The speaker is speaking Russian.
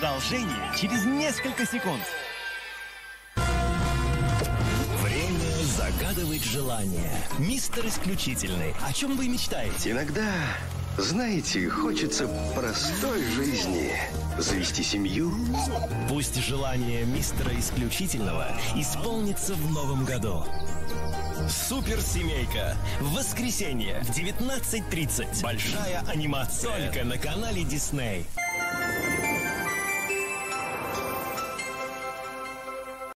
Продолжение через несколько секунд. Время загадывать желание. Мистер Исключительный. О чем вы мечтаете? Иногда, знаете, хочется простой жизни. Завести семью. Пусть желание мистера Исключительного исполнится в новом году. Суперсемейка. В воскресенье в 19:30. Большая анимация. Только на канале Дисней.